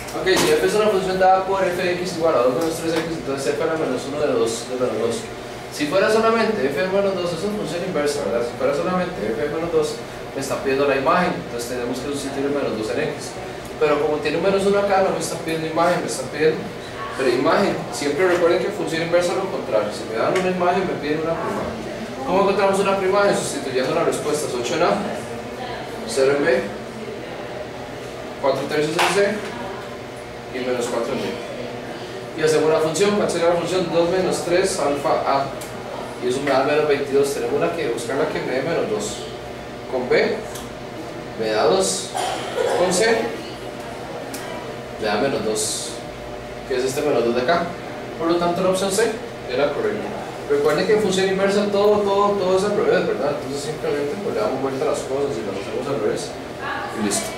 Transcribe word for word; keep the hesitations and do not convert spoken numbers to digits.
Ok, si f es una función dada por fx igual a dos menos tres x, entonces f era menos uno de dos de menos dos. Si fuera solamente f menos dos, es una función inversa, ¿verdad? Si fuera solamente f menos dos, me está pidiendo la imagen, entonces tenemos que sustituir el menos dos en x. Pero como tiene un menos uno acá, no me está pidiendo imagen, me está pidiendo preimagen. Siempre recuerden que función inversa es lo contrario. Si me dan una imagen, me piden una prima. ¿Cómo encontramos una prima? Sustituyendo las respuestas: ocho en A, cero en B, cuatro tercios en C y menos cuatro en D. Y hacemos la función. ¿Cuál sería la función? dos menos tres alfa A, y eso me da menos veintidós. Tenemos la que buscar la que me dé menos dos. Con B me da dos, con C me da menos dos, que es este menos dos de acá. Por lo tanto la opción C era correcta. Recuerden que en función inversa todo, todo, todo es al revés, ¿verdad? Entonces simplemente pues, le damos vuelta a las cosas y las hacemos al revés y listo.